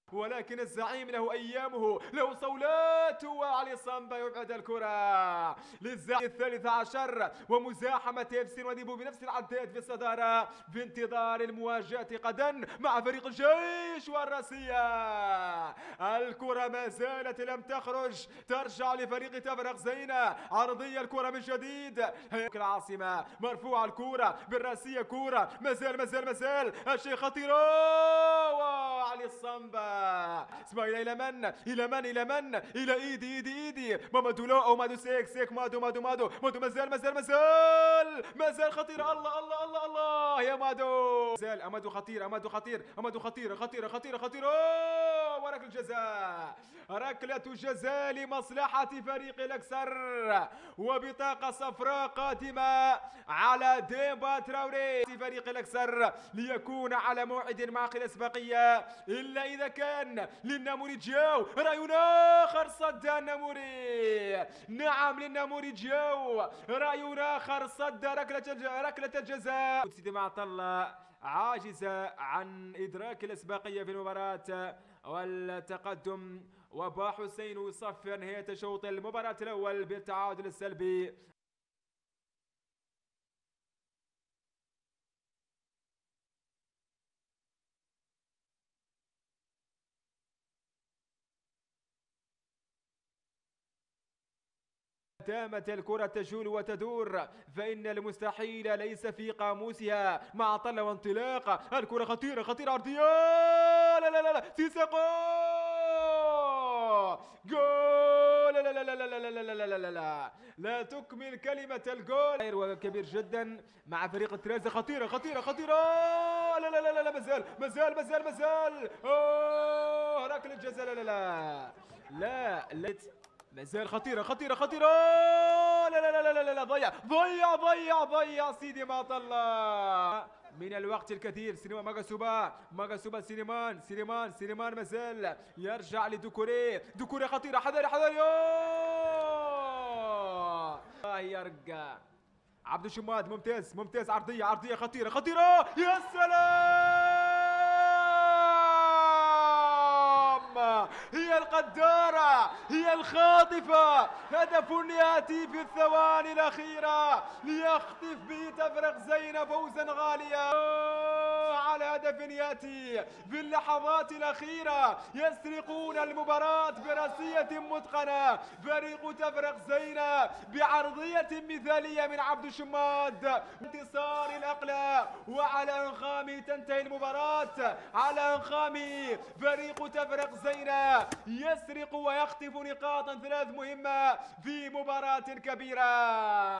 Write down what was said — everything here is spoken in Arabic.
ولكن الزعيم له أيامه، له صولاته، وعلي صامبا يبعد الكرة للزعيم الثالث عشر ومزاحمة FC وديبو بنفس العداد في الصدارة في انتظار المواجهة غدا مع فريق الجيش والراسية. الكرة ما زالت لم تخرج، ترجع لفريق تفرق زينة، عرضية الكرة من جديد، العاصمة مرفوعة الكرة بالراسية، كرة مازال الشيء خطيرة، وعلي الصامبا اسماعيل إلى إيدي مامادو لو أو مادو سيك مادو مازال خطير، الله يا مادو، مازال أمادو خطير وركلة جزاء، ركلة جزاء لمصلحة فريق الأكسر، وبطاقة صفراء قادمة على ديمبا تراوري فريق الأكسر ليكون على موعد مع الأسبقية، إلا إذا كان للناموري جاو رأي آخر صد الناموري. نعم للناموري جاو رأي آخر صد ركلة الجزاء. سيدي معطلة عاجزة عن إدراك الأسبقية في المباراة والتقدم، وبا حسين يصفر نهاية شوط المباراة الأول بالتعادل السلبي. دامت الكرة تجول وتدور فإن المستحيل ليس في قاموسها. مع طلة وانطلاق الكرة خطيرة عرضية، لا سيساقو جول، لا تكمل كلمة الجول، وكبير جدا مع فريق الترازي، خطيرة لا مازال ركلة جزاء، لا مازال خطيرة لا ضيع سيدي معطلة من الوقت الكثير. سينما ماغاسوبا سليمان مازال يرجع لدوكوري خطيرة، حذر يرجع عبد الشماد، ممتاز عرضية خطيرة يا سلام، هي القدارة، هي الخاطفة، هدف يأتي في الثواني الأخيرة ليخطف به تفرق زين فوزا غاليا على هدف يأتي في اللحظات الأخيرة. يسرقون المباراة براسية متقنة فريق تفرق زينة بعرضية مثالية من عبد الشماد، انتصار الأقلى، وعلى أنخام تنتهي المباراة، على أنخام فريق تفرق زينة يسرق ويخطف نقاطا 3 مهمة في مباراة كبيرة.